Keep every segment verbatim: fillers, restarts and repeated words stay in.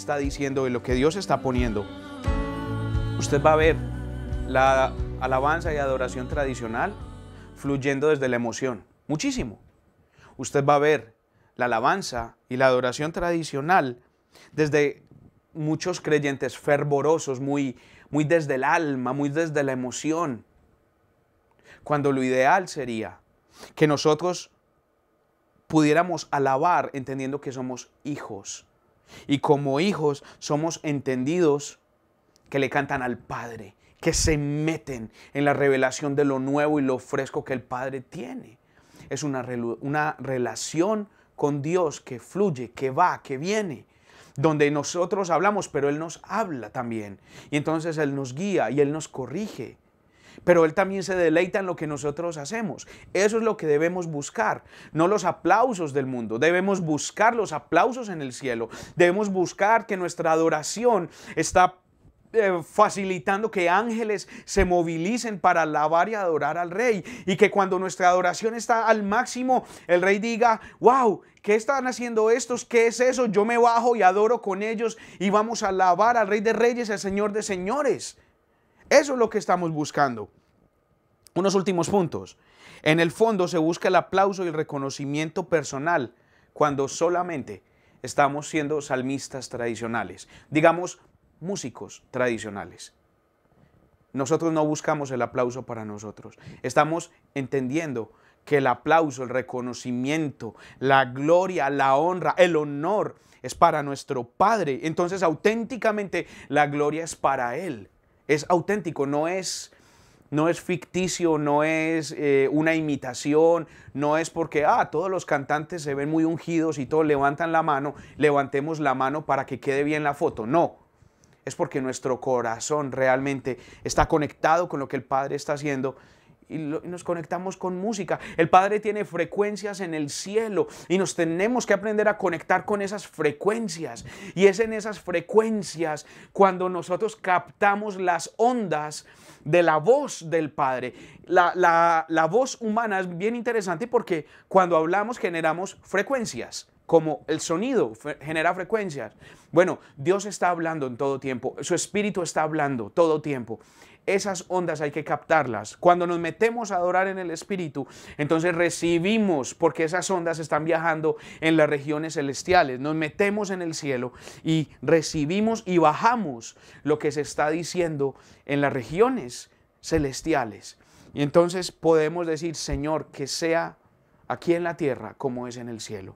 está diciendo y lo que Dios está poniendo, usted va a ver la alabanza y adoración tradicional fluyendo desde la emoción, muchísimo. Usted va a ver la alabanza y la adoración tradicional desde muchos creyentes fervorosos, muy, muy desde el alma, muy desde la emoción. Cuando lo ideal sería que nosotros pudiéramos alabar entendiendo que somos hijos. Y como hijos somos entendidos que le cantan al Padre, que se meten en la revelación de lo nuevo y lo fresco que el Padre tiene. Es una, una relación con Dios que fluye, que va, que viene, donde nosotros hablamos, pero Él nos habla también. Y entonces Él nos guía y Él nos corrige. Pero Él también se deleita en lo que nosotros hacemos. Eso es lo que debemos buscar, no los aplausos del mundo. Debemos buscar los aplausos en el cielo. Debemos buscar que nuestra adoración está eh, facilitando que ángeles se movilicen para alabar y adorar al Rey. Y que cuando nuestra adoración está al máximo, el Rey diga, wow, ¿qué están haciendo estos? ¿Qué es eso? Yo me bajo y adoro con ellos y vamos a alabar al Rey de Reyes, al Señor de Señores. Eso es lo que estamos buscando. Unos últimos puntos. En el fondo se busca el aplauso y el reconocimiento personal cuando solamente estamos siendo salmistas tradicionales. Digamos, músicos tradicionales. Nosotros no buscamos el aplauso para nosotros. Estamos entendiendo que el aplauso, el reconocimiento, la gloria, la honra, el honor es para nuestro Padre. Entonces, auténticamente, la gloria es para Él. Es auténtico, no es, no es ficticio, no es eh, una imitación, no es porque ah, todos los cantantes se ven muy ungidos y todos levantan la mano, levantemos la mano para que quede bien la foto. No, es porque nuestro corazón realmente está conectado con lo que el Padre está haciendo y, lo, y nos conectamos con música. El Padre tiene frecuencias en el cielo y nos tenemos que aprender a conectar con esas frecuencias. Y es en esas frecuencias cuando nosotros captamos las ondas de la voz del Padre. La, la, la voz humana es bien interesante porque cuando hablamos generamos frecuencias. Como el sonido genera frecuencias. Bueno, Dios está hablando en todo tiempo. Su Espíritu está hablando todo tiempo. Esas ondas hay que captarlas. Cuando nos metemos a adorar en el Espíritu, entonces recibimos, porque esas ondas están viajando en las regiones celestiales. Nos metemos en el cielo y recibimos y bajamos lo que se está diciendo en las regiones celestiales. Y entonces podemos decir, Señor, que sea aquí en la tierra como es en el cielo.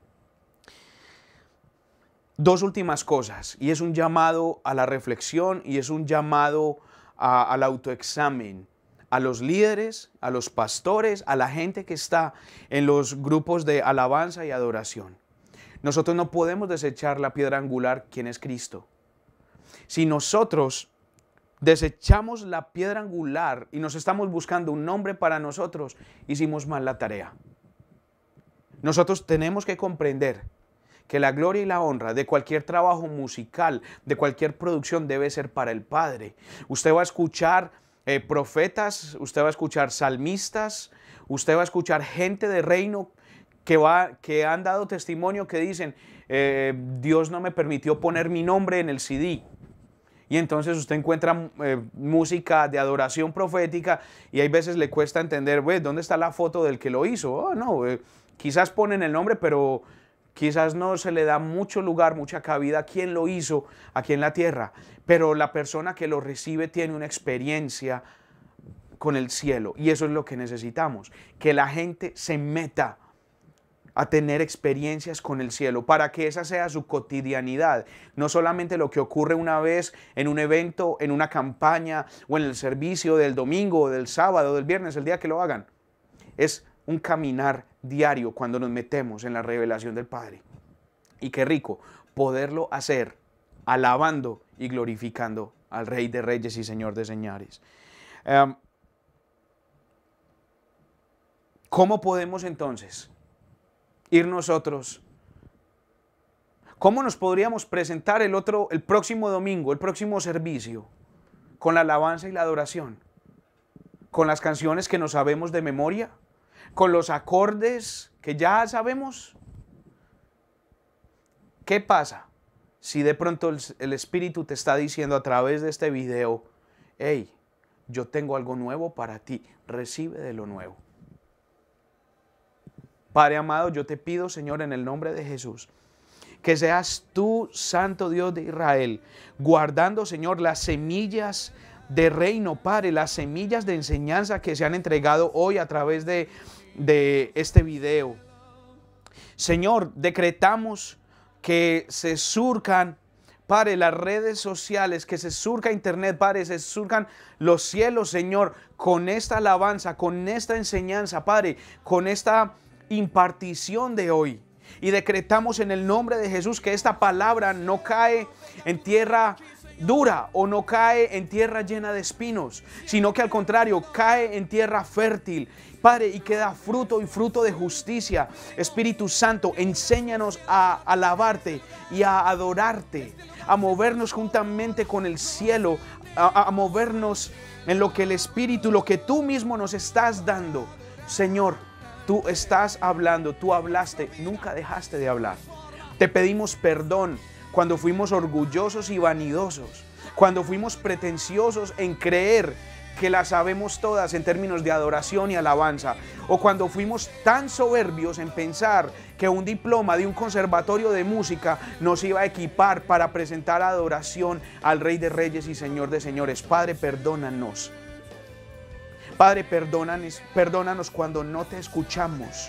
Dos últimas cosas, y es un llamado a la reflexión y es un llamado a, al autoexamen, a los líderes, a los pastores, a la gente que está en los grupos de alabanza y adoración. Nosotros no podemos desechar la piedra angular, quien es Cristo. Si nosotros desechamos la piedra angular y nos estamos buscando un nombre para nosotros, hicimos mal la tarea. Nosotros tenemos que comprender que la gloria y la honra de cualquier trabajo musical, de cualquier producción, debe ser para el Padre. Usted va a escuchar eh, profetas, usted va a escuchar salmistas, usted va a escuchar gente de reino que, va, que han dado testimonio, que dicen, eh, Dios no me permitió poner mi nombre en el C D. Y entonces usted encuentra eh, música de adoración profética y hay veces le cuesta entender, ¿dónde está la foto del que lo hizo? Oh, no, eh, quizás ponen el nombre, pero quizás no se le da mucho lugar, mucha cabida a quien lo hizo aquí en la tierra, pero la persona que lo recibe tiene una experiencia con el cielo y eso es lo que necesitamos, que la gente se meta a tener experiencias con el cielo para que esa sea su cotidianidad, no solamente lo que ocurre una vez en un evento, en una campaña o en el servicio del domingo, del sábado, del viernes, el día que lo hagan, es un caminar diario cuando nos metemos en la revelación del Padre. Y qué rico poderlo hacer alabando y glorificando al Rey de Reyes y Señor de Señores. Um, ¿Cómo podemos entonces ir nosotros? ¿Cómo nos podríamos presentar el otro, el próximo domingo, el próximo servicio? Con la alabanza y la adoración. Con las canciones que nos sabemos de memoria. Con los acordes que ya sabemos. ¿Qué pasa si de pronto el, el Espíritu te está diciendo a través de este video, hey, yo tengo algo nuevo para ti, recibe de lo nuevo. Padre amado, yo te pido, Señor, en el nombre de Jesús, que seas tú, Santo Dios de Israel, guardando, Señor, las semillas de reino, Padre, las semillas de enseñanza que se han entregado hoy a través de, de este video. Señor, decretamos que se surcan, Padre, las redes sociales, que se surca internet, Padre, se surcan los cielos, Señor, con esta alabanza, con esta enseñanza, Padre, con esta impartición de hoy. Y decretamos en el nombre de Jesús que esta palabra no cae en tierra dura o no cae en tierra llena de espinos, sino que al contrario cae en tierra fértil, Padre, y que da fruto y fruto de justicia. Espíritu Santo, enséñanos a alabarte y a adorarte, a movernos juntamente con el cielo, a, a movernos en lo que el Espíritu, lo que tú mismo nos estás dando. Señor, tú estás hablando, tú hablaste, nunca dejaste de hablar. Te pedimos perdón cuando fuimos orgullosos y vanidosos, cuando fuimos pretenciosos en creer que las sabemos todas en términos de adoración y alabanza, o cuando fuimos tan soberbios en pensar que un diploma de un conservatorio de música nos iba a equipar para presentar adoración al Rey de Reyes y Señor de Señores. Padre, perdónanos. Padre, perdónanos, perdónanos cuando no te escuchamos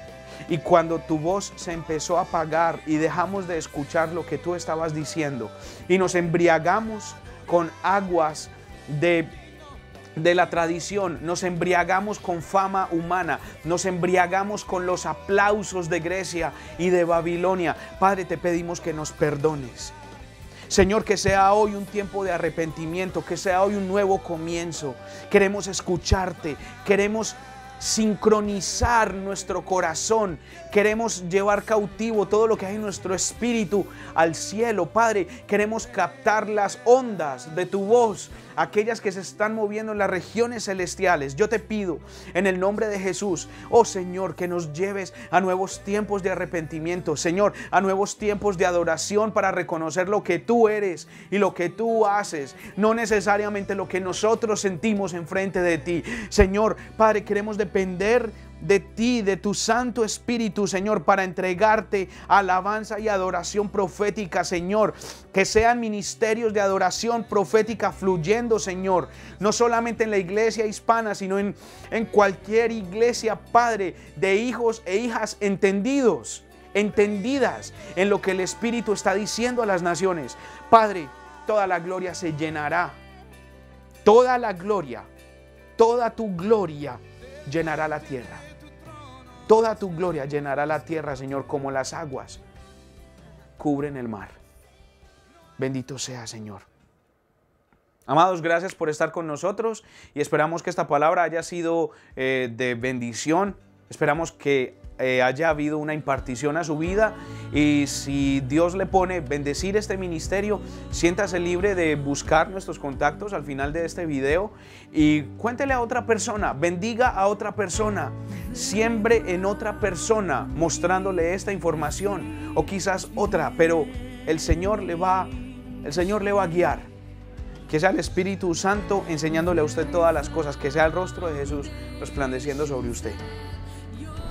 y cuando tu voz se empezó a apagar y dejamos de escuchar lo que tú estabas diciendo y nos embriagamos con aguas de, de la tradición, nos embriagamos con fama humana, nos embriagamos con los aplausos de Grecia y de Babilonia. Padre, te pedimos que nos perdones. Señor, que sea hoy un tiempo de arrepentimiento, que sea hoy un nuevo comienzo. Queremos escucharte, queremos sincronizar nuestro corazón, queremos llevar cautivo todo lo que hay en nuestro espíritu al cielo. Padre, queremos captar las ondas de tu voz, aquellas que se están moviendo en las regiones celestiales. Yo te pido en el nombre de Jesús, oh Señor, que nos lleves a nuevos tiempos de arrepentimiento, Señor, a nuevos tiempos de adoración para reconocer lo que tú eres y lo que tú haces, no necesariamente lo que nosotros sentimos enfrente de ti. Señor, Padre, queremos depender de ti, de tu Santo Espíritu, Señor, para entregarte alabanza y adoración profética, Señor. Que sean ministerios de adoración profética fluyendo, Señor, no solamente en la iglesia hispana, sino en, en cualquier iglesia, Padre, de hijos e hijas entendidos, entendidas en lo que el Espíritu está diciendo a las naciones. Padre, toda la gloria se llenará, toda la gloria, toda tu gloria llenará la tierra. Toda tu gloria llenará la tierra, Señor, como las aguas cubren el mar. Bendito sea, Señor. Amados, gracias por estar con nosotros y esperamos que esta palabra haya sido eh, de bendición. Esperamos que eh, haya habido una impartición a su vida, y si Dios le pone bendecir este ministerio, siéntase libre de buscar nuestros contactos al final de este video y cuéntele a otra persona, bendiga a otra persona, siembre en otra persona mostrándole esta información o quizás otra, pero el Señor le va, el Señor le va a guiar. Que sea el Espíritu Santo enseñándole a usted todas las cosas, que sea el rostro de Jesús resplandeciendo sobre usted.